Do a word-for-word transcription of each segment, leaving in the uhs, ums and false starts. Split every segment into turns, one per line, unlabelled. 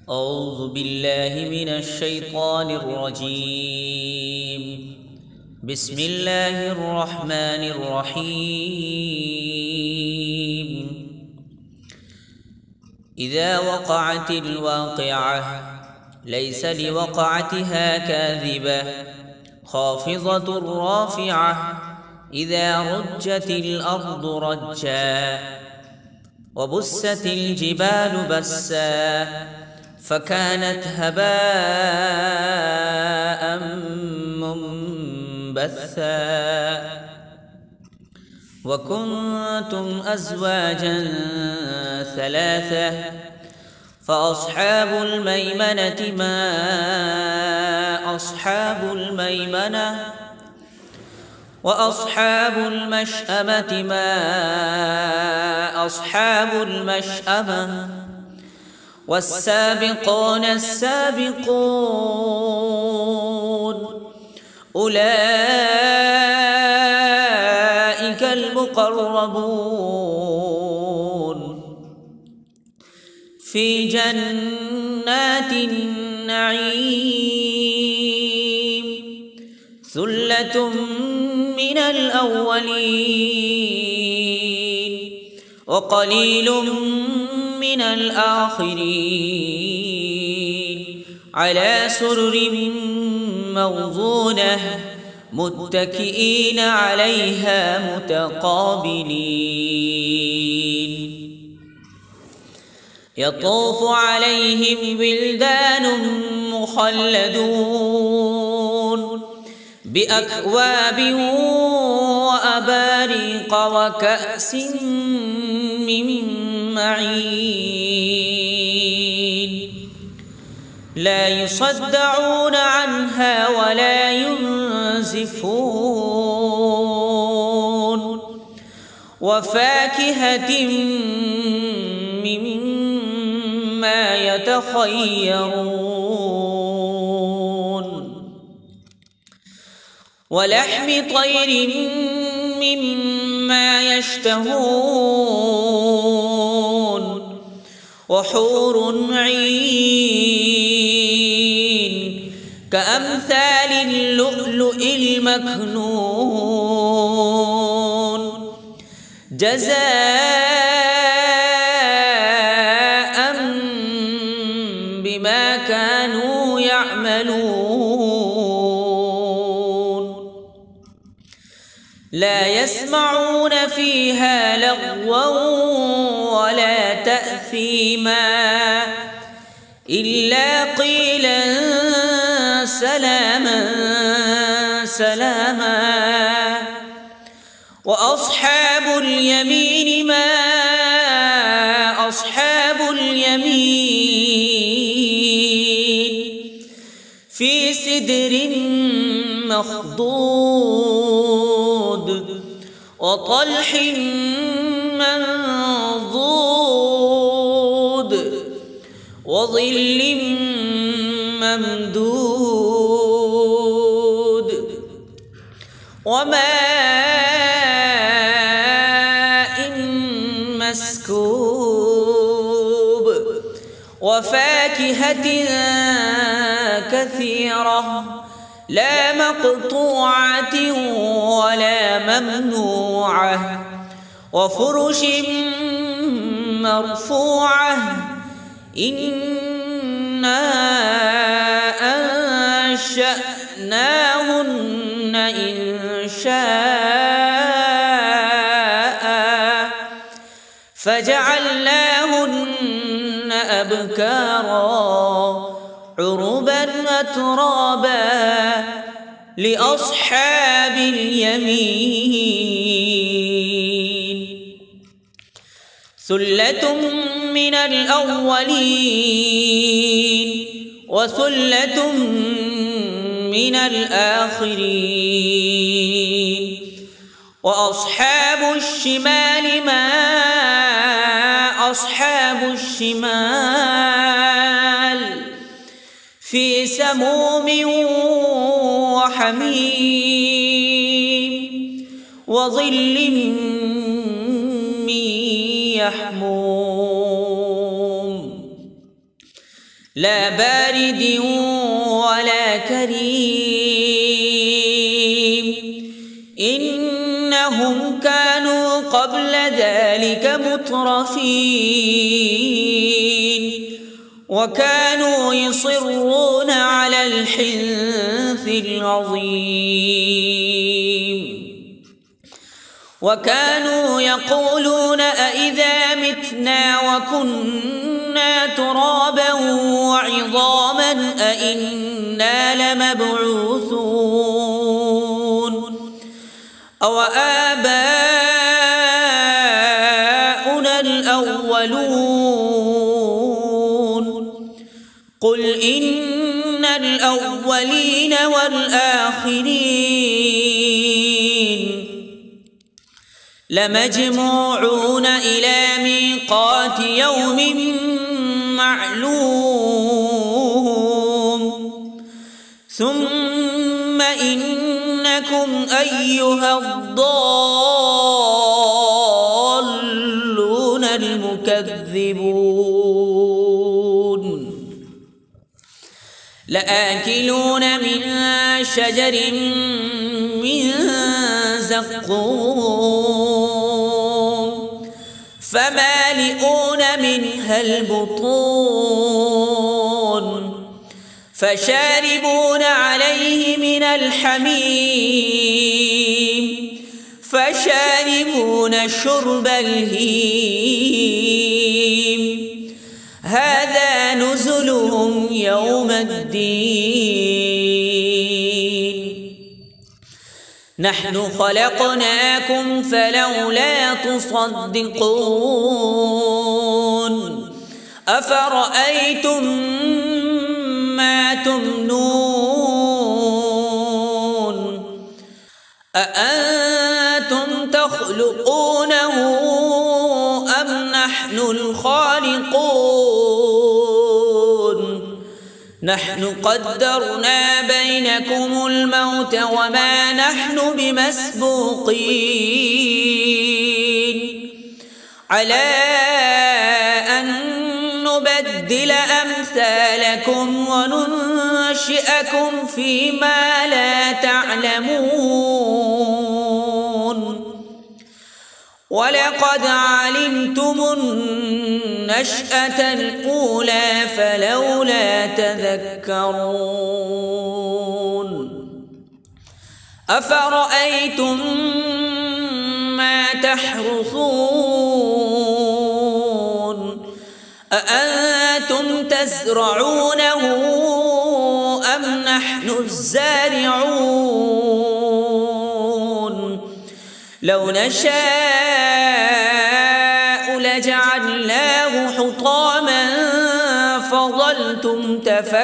أعوذ بالله من الشيطان الرجيم. بسم الله الرحمن الرحيم. إذا وقعت الواقعة ليس لوقعتها كاذبة خافضة رافعة إذا رجت الأرض رجا وبست الجبال بسا فكانت هباء منبثا وكنتم أزواجا ثلاثة فأصحاب الميمنة ما أصحاب الميمنة وأصحاب المشأمة ما أصحاب المشأمة والسابقون السابقون أولئك المقربون في جنات النعيم ثلة من الأولين وقليل من الآخرين على سرر موضونة متكئين عليها متقابلين يطوف عليهم ولدان مخلدون بأكواب وأباريق وكأس من معين لا يصدعون عنها ولا ينزفون وفاكهة مما يتخيرون ولحم طير مما يشتهون وحور عين كأمثال اللؤلؤ المكنون جزاء بما كانوا يعملون لا يسمعون فيها لغوا ولا تأثيما إلا قيلا سلاما سلاما وأصحاب اليمين ما أصحاب اليمين في سدر مخضود وطلح منضود وظل ممدود وماء مسكوب وفاكهة كثيرة لا مقطوعة ولا ممنوعة وفرش مرفوعة إنا أنشأناهن إنشاء فجعلناهن أبكارا عربا أترابا لأصحاب اليمين ثلة من الأولين وثلة من الآخرين وأصحاب الشمال ما أصحاب الشمال في سموم وحميم وظل من يحموم لا بارد ولا كريم إنهم كانوا قبل ذلك مترفين وكانوا يصرون على الحنث العظيم وكانوا يقولون أإذا متنا وكنا ترابا وعظاما أإنا لمبعوثون أو آباؤنا الأولون قل إن الأولين والآخرين لمجموعون إلى ميقات يوم معلوم ثم إنكم أيها الضالون المكذبون لآكلون من شجر من زقوم فمالئون منها البطون فشاربون عليه من الحميم فشاربون شرب الهيم هذا نزلهم يوم الدين نحن خلقناكم فلولا تصدقون أفرأيتم ما تمنون أأنتم تخلقونه أم نحن الخالقون نحن قدرنا بينكم الموت وما نحن بمسبوقين على أن نبدل أمثالكم وننشئكم فيما لا تعلمون ولقد علمتم النشأة الأولى فلولا تذكرون أفرأيتم ما تحرثون أأنتم تزرعونه أم نحن الزارعون لو نشاء لجعلناه حطاما فظلتم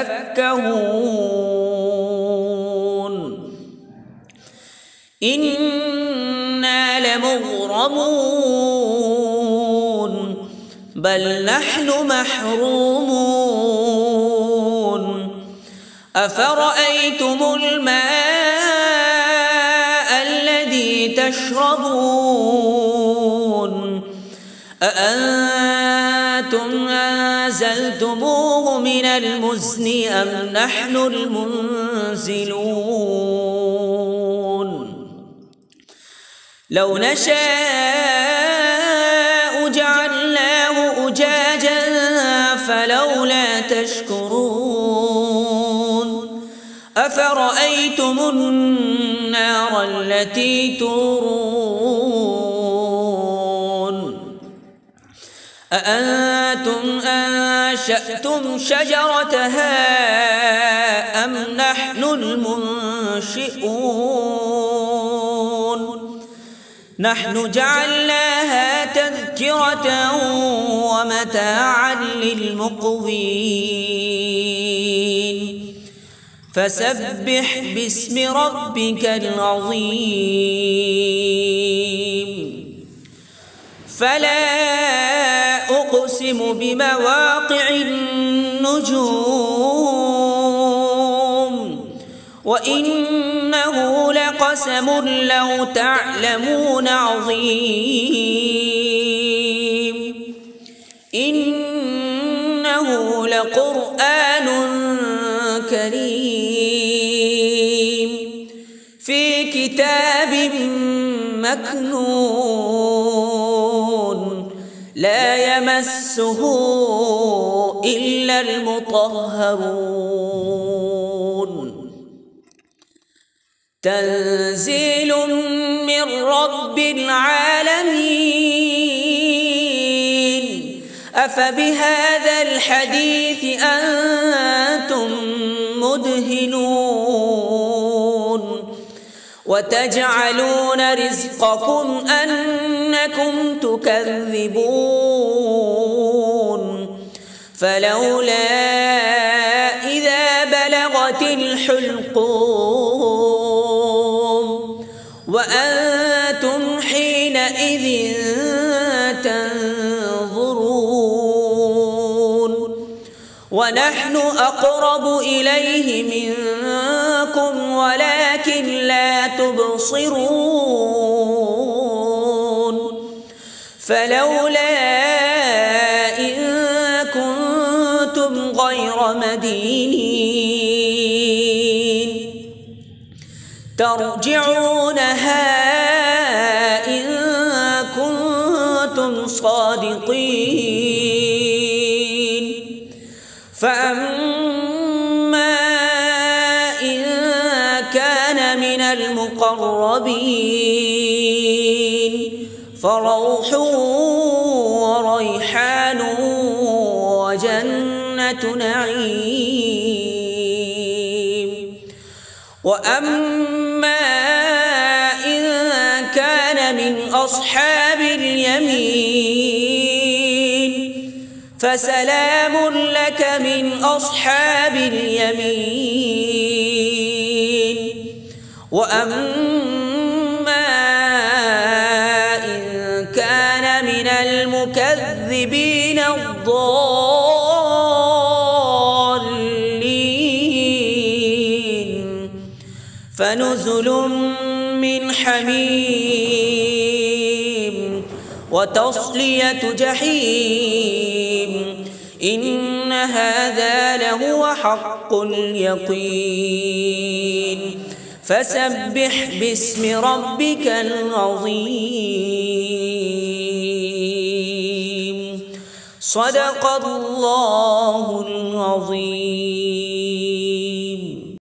تفكهون إنا لمغرمون بل نحن محرومون أفرأيتم الماء الذي تشربون أأنتم أنزلتموه من المزن أم نحن المنزلون لو نشاء جعلناه أجاجا فلولا تشكرون أفرأيتم النار التي تورون أأنتم أنشأتم شجرتها أم نحن المنشئون نحن جعلناها تذكرة ومتاعا للمقوين فسبح باسم ربك العظيم فلا أقسم بمواقع النجوم وإنه لقسم لو تعلمون عظيم إنه لقرآن كريم في كتاب مكنون لا يمسه إلا المطهرون تنزيل من رب العالمين أفبهذا الحديث أنتم مدهنون وتجعلون رزقكم أنكم تكذبون فلولا إذا بلغت الحلقوم وأنتم حينئذ تنظرون ونحن أقرب إليه منكم ولكن لا تبصرون فلولا إن كنتم غير مدينين ترجعونها إن كنتم صادقين فأما إن كان من المقربين فروح وريحان وجنة نعيم وأما إن كان من أصحاب اليمين فسلام لك من أصحاب اليمين وأما إن كان من المكذبين الضالين فنزل من حميم وتصلية جحيم إن هذا لهو حق اليقين فسبح باسم ربك العظيم صدق الله العظيم.